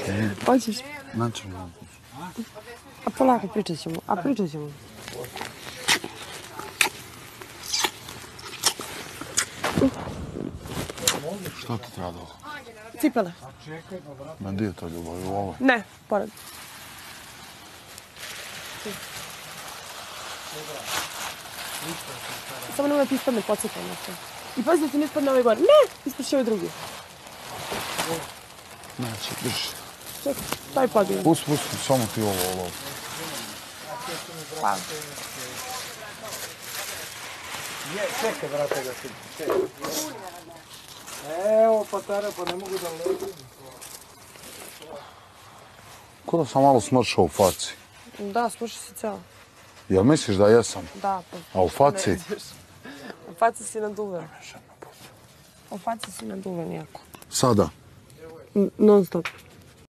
Hoćeš? Znači, A polako pričat ćemo. šta ti treba dole? Cipele. Ma gdje je to ljubav? U ovoj? Ne, pored. Samo nemoj ti ispadne podsjeća nešto. I pazi da ti ne ispadne ovaj gore. Ne! Ispaši ovaj drugi. Znači, drži. Čekaj, taj padne. Pusti, samo ti ovo. Hvala. Čekaj, brate, da ti čekaj. Evo, patara, pa ne mogu da letim. Ko da sam malo smršao u faci? Da, slušaj si ceo. Jel misliš da jesam? Da, pa. A u faci? U faci si naduven. U faci si naduven jako. Sada? Non stop.